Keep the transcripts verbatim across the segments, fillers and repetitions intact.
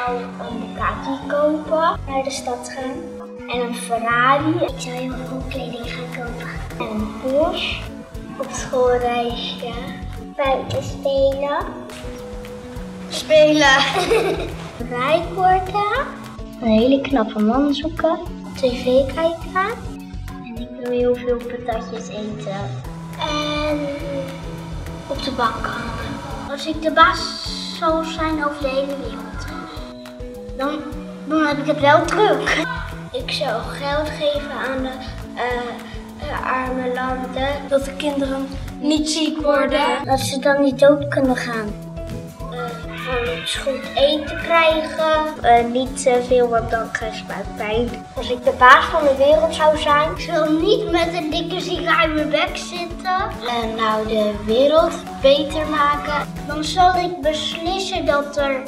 zou een Bugatti kopen, naar de stad gaan. En een Ferrari. Ik zou heel veel kleding gaan kopen. En een Porsche. Op schoolreisje. Buiten spelen. Spelen. Rijkoorden. Een hele knappe man zoeken. tv kijken. En ik wil heel veel patatjes eten. En op de bank hangen. Als ik de baas zou zijn over de hele wereld, dan, dan heb ik het wel druk. Ik zou geld geven aan de uh, arme landen. Dat de kinderen niet ziek worden. Dat ze dan niet dood kunnen gaan. Uh, van iets goed eten krijgen. Uh, niet te veel, want dan krijg je buikpijn. Als ik de baas van de wereld zou zijn. Ik wil niet met een dikke sigaar in mijn bek zitten. En nou de wereld beter maken. Dan zal ik beslissen dat er...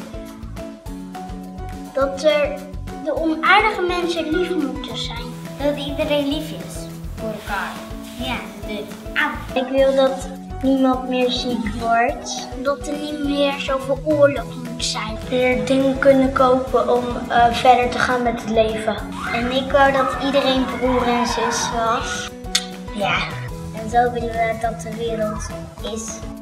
Dat er... de onaardige mensen lief moeten zijn. Dat iedereen lief is voor elkaar. Ja, dus aan. Ik wil dat niemand meer ziek wordt. Dat er niet meer zoveel oorlog moet zijn. Weer dingen kunnen kopen om uh, verder te gaan met het leven. En ik wou dat iedereen broer en zus was. Ja, en zo willen we dat de wereld is.